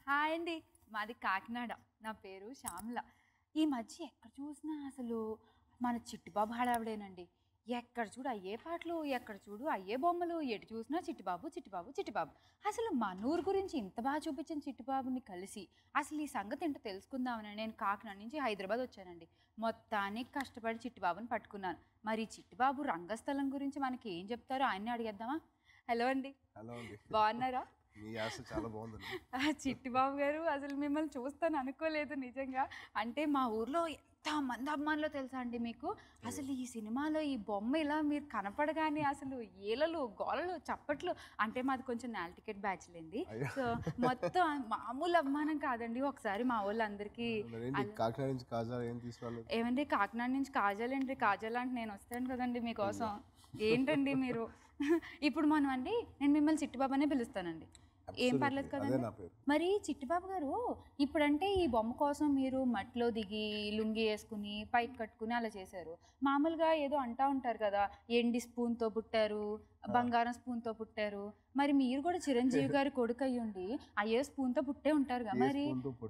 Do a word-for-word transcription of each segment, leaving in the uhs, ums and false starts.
Hi అండి, మాది కాకినాడ. నా పేరు శ్యామల. ఈ మధ్య ఎక్కడ చూసినా అసలు మన చిట్టిబాబు హడావిడేనండి. ఎక్కడ చూడు అయ్యే పాటలు, ఎక్కడ చూడు అయ్యే బొమ్మలు, ఎటు చూసినా చిట్టిబాబు చిట్టిబాబు చిట్టిబాబు. అసలు మన ఊరు గురించి ఇంత బాగా చూపించిన చిట్టిబాబుని కలిసి అసలు ఈ సంగతి ఏంటో తెలుసుకుందామని నేను కాకినాడ నుంచి హైదరాబాద్ వచ్చానండి. మొత్తానికి కష్టపడి చిట్టిబాబుని పట్టుకున్నాను. మరి చిట్టిబాబు రంగస్థలం గురించి మనకి ఏం చెప్తారో ఆయన్ని అడిగేద్దామా? హలో అండి. హలో అండి, బాగున్నారా? మీ యాస చాలా బాగుందండి. చిట్టిబాబు గారు, అసలు మిమ్మల్ని చూస్తాను అనుకోలేదు నిజంగా. అంటే మా ఊర్లో ఎంత మంది అభిమానులు తెలుసా అండి మీకు? అసలు ఈ సినిమాలో ఈ బొమ్మ ఇలా మీరు కనపడగానే అసలు ఏలలు గోలలు చప్పట్లు. అంటే మాది కొంచెం నాల్ టికెట్ బ్యాచ్ లేండి. సో మొత్తం మామూలు అభిమానం కాదండి. ఒకసారి మా వాళ్ళందరికీ కాకినాడ నుంచి కాజా ఏం తీసుకురాలేదు ఏమండి? కాకినాడ నుంచి కాజాలేండి, కాజాలు అంటే నేను వస్తాను కదండి మీకోసం. ఏంటండి మీరు? ఇప్పుడు మనం అండి, నేను మిమ్మల్ని చిట్టిబాబు అనే పిలుస్తానండి, ఏం పర్లేదు కదండి? మరి చిట్టిబాబు గారు, ఇప్పుడంటే ఈ బొమ్మ కోసం మీరు మట్టిలో దిగి లుంగి వేసుకుని పైకి కట్టుకుని అలా చేశారు. మామూలుగా ఏదో అంటా ఉంటారు కదా, ఎండి స్పూన్తో పుట్టారు, బంగారం స్పూన్తో పుట్టారు. మరి మీరు కూడా చిరంజీవి గారి కొడుకు అయ్యుండి అయ్యే స్పూన్తో పుట్టే ఉంటారు కదా. మరి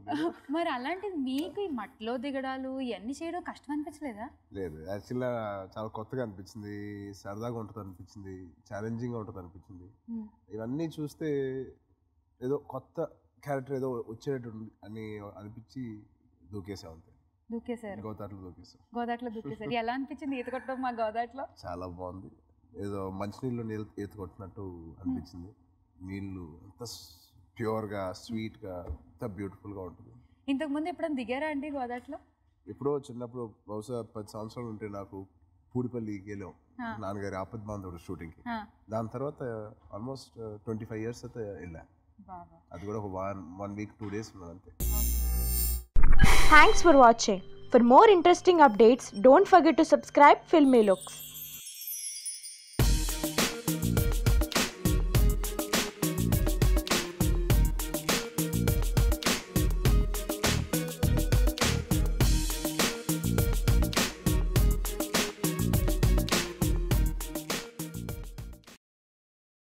మరి అలాంటిది మీకు ఈ మట్టిలో దిగడాలు ఇవన్నీ చేయడం కష్టం అనిపించలేదా? లేదు, యాక్చువల్గా చాలా కొత్తగా అనిపించింది, సరదాగా ఉంటుంది అనిపించింది, ఛాలెంజింగ్గా ఉంటుంది అనిపించింది. ఇవన్నీ చూస్తే ఏదో కొత్త క్యారెక్టర్ ఏదో వచ్చేటట్టు అని అనిపించి దూకేసాం అంతే. దూకేశారు? గోదాట్లో దూకేసాం. గోదాట్లో దూకేశారు. ఎలా అనిపించింది ఈత కొట్టడం మా గోదాట్లో? చాలా బాగుంది. ఏదో మంచినీళ్ళు నీళ్ళు ఈత కొట్టినట్టు అనిపించింది. నీళ్ళు అంత ప్యూర్గా స్వీట్గా అంత బ్యూటిఫుల్గా ఉంటుంది. ఇంతకుముందు ఎప్పుడైనా దిగారా అండి గోదాట్లో? ఎప్పుడో చిన్నప్పుడు, బహుశా పది సంవత్సరాలు ఉంటే నాకు పూడిపల్లికి వెళ్ళాం నాన్నగారి ఆపద్ బాంధవుడు షూటింగ్కి. దాని తర్వాత ఆల్మోస్ట్ ట్వంటీ ఫైవ్ ఇయర్స్ అయితే వెళ్ళా. అది కూడా ఒక one one week two days ఉన్నది అంతే. Thanks for watching. For more interesting updates, don't forget to subscribe Filmy Looks.